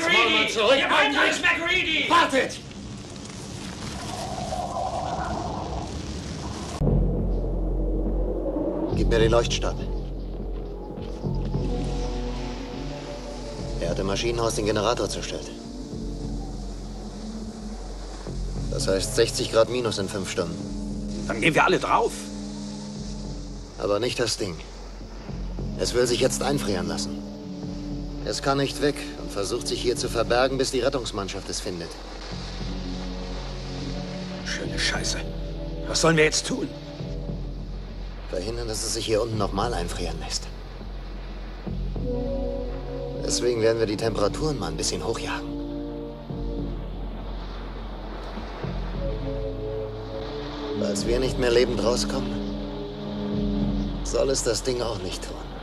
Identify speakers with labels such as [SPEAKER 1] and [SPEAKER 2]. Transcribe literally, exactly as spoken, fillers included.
[SPEAKER 1] MacReady!
[SPEAKER 2] zurück!
[SPEAKER 1] Ihr meint euch MacReady!
[SPEAKER 2] Wartet!
[SPEAKER 3] Gib mir den Leuchtstab. Er hat im Maschinenhaus den Generator zerstört. Das heißt sechzig Grad minus in fünf Stunden.
[SPEAKER 4] Dann gehen wir alle drauf.
[SPEAKER 3] Aber nicht das Ding. Es will sich jetzt einfrieren lassen. Es kann nicht weg und versucht sich hier zu verbergen, bis die Rettungsmannschaft es findet.
[SPEAKER 4] Schöne Scheiße. Was sollen wir jetzt tun?
[SPEAKER 3] Verhindern, dass es sich hier unten nochmal einfrieren lässt. Deswegen werden wir die Temperaturen mal ein bisschen hochjagen. Falls wir nicht mehr lebend rauskommen, soll es das Ding auch nicht tun.